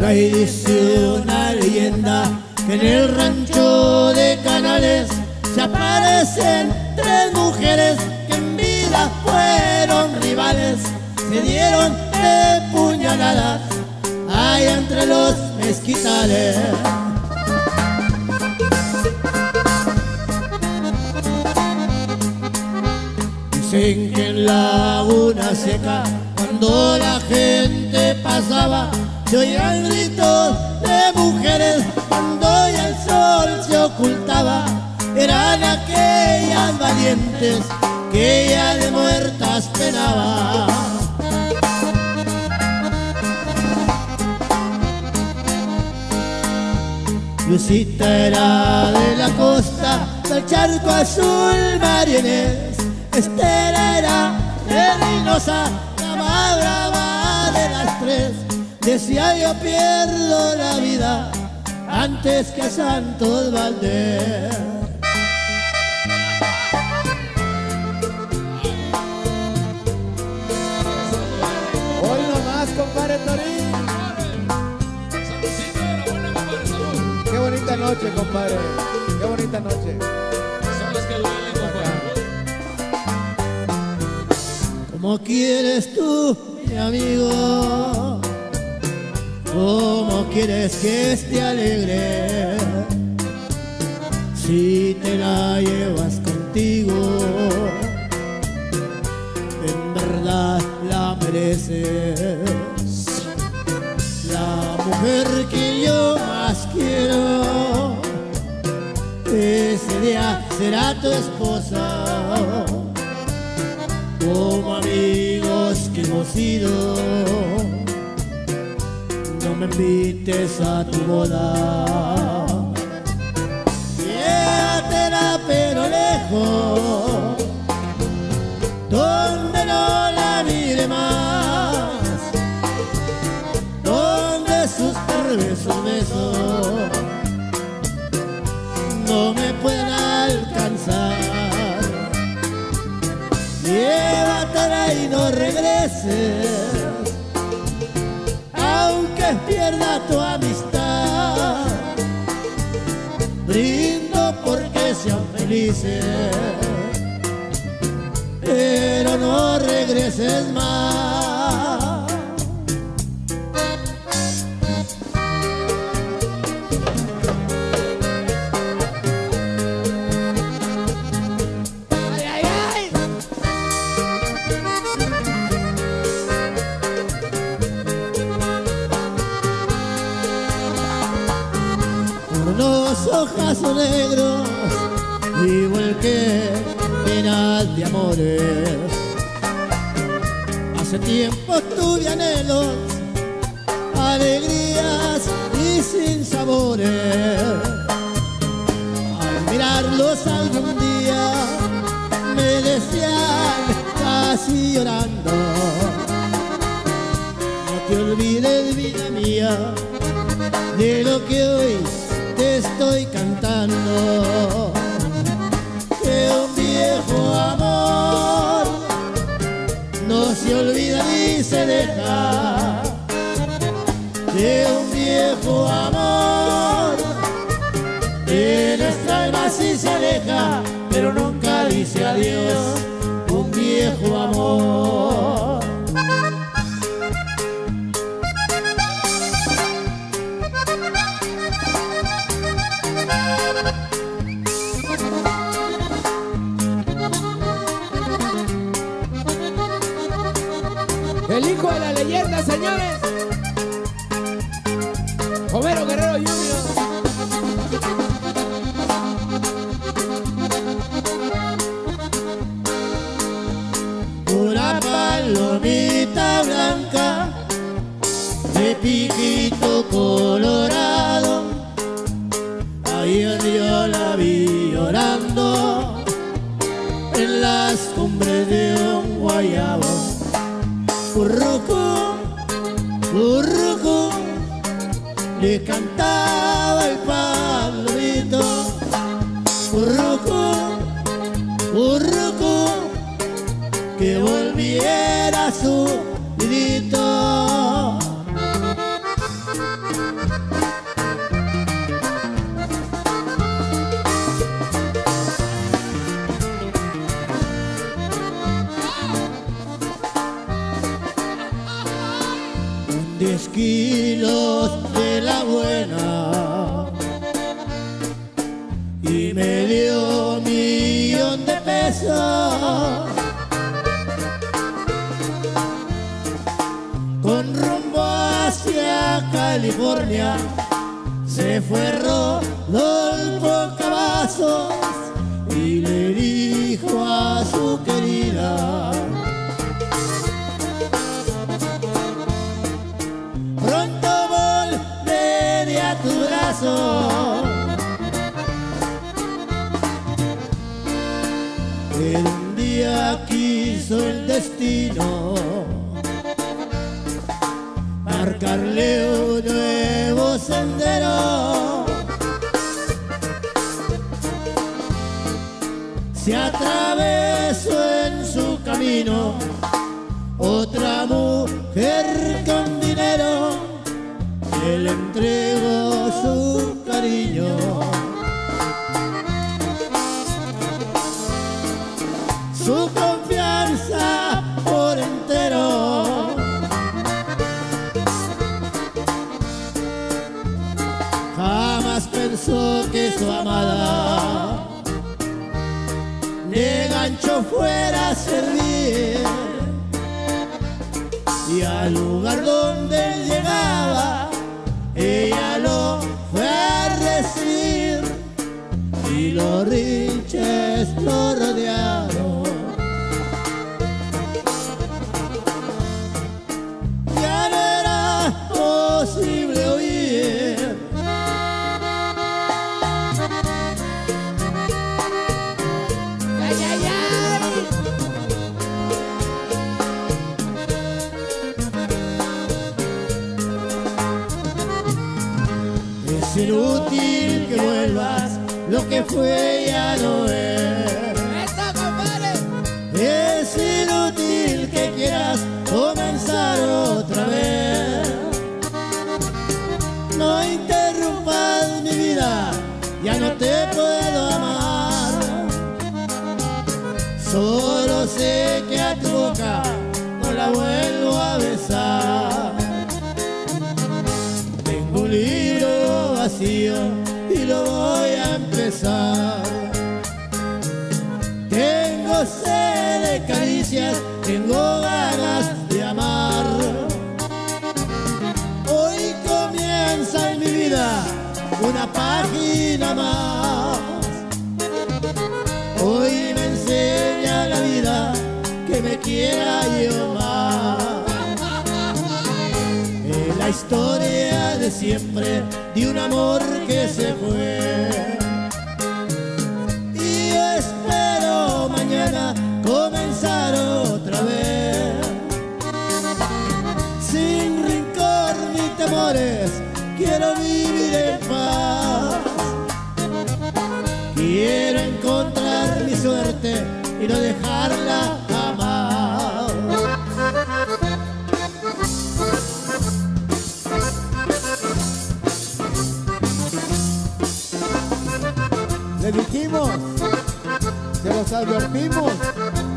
ahí dice una leyenda que en el rancho de Canales se aparecen tres mujeres que en vida fueron rivales, se dieron de puñaladas allá entre los mezquitales. Dicen que en Laguna Seca, cuando la gente pasaba, se oían gritos de mujeres cuando ya el sol se ocultaba. Eran aquellas valientes que ya de muertas penaban. Lucita era de la costa del charco azul Marienés, Estela era de Reynosa, la más brava de las tres. Decía yo pierdo la vida antes que a Santos Valdés. Hoy nomás, compadre Torín. Qué bonita noche, compadre. Qué bonita noche. Son las que duelen, compadre. ¿Cómo quieres tú, mi amigo? ¿Cómo quieres que esté alegre? Si te la llevas contigo, en verdad la mereces. La mujer que yo más quiero, ese día será tu esposa. Como amigos que hemos sido, no me invites a tu boda. Llévatela pero lejos, donde no la mire más, donde sus perversos besos no me puedan alcanzar. Llévatela y no regreses, aunque pierda tu amistad. Brindo porque sean felices, pero no regreses más. Los ojos son negros, igual que penas de amores. Hace tiempo tuve anhelos, alegrías y sin sabores. Al mirarlos algún día me decían casi llorando: no te olvides, vida mía, de lo que hoy te estoy cantando, que un viejo amor no se olvida ni se deja, que un viejo amor de nuestra alma sí se aleja, pero nunca dice adiós, un viejo amor. El hijo de la leyenda, señores. Homero Guerrero Jr. Una palomita blanca de piquito colorado, ayer yo la vi llorando en las cumbres de un guayabo. Currucú, currucú, le cantaba el palomito. Currucú, currucú, que volviera su nidito. kilos de la buena y me dio 1.000.000 de pesos. Con rumbo hacia California se fue Rodolfo Cavazos y le dijo a su querida: pronto volveré a tu brazo. Pero un día quiso el destino marcarle un nuevo sendero. Se atravesó en su camino otra mujer con dinero que le entregó su cariño. Su confianza por entero. Jamás pensó que su amada de gancho fuera a servir, y al lugar donde él llegaba ella lo fue a recibir, y los rinches lo rodearon. Ya no era posible huir. Es inútil que vuelvas, lo que fue ya no es. ¡Eso, compadre! Es inútil que quieras comenzar otra vez. No interrumpas mi vida, ya no te puedo amar. Solo sé que a tu boca no la vuelvo a besar. Tengo un libro vacío y lo voy a empezar. Tengo sed de caricias, tengo ganas de amar. Hoy comienza en mi vida una página más. Hoy me enseña la vida que me quiera yo más. Es la historia de siempre de un amor que se fue, y yo espero mañana comenzar otra vez. Sin rencor ni temores quiero vivir en paz. Quiero encontrar mi suerte y no dejarla jamás. Le dijimos, se los advertimos,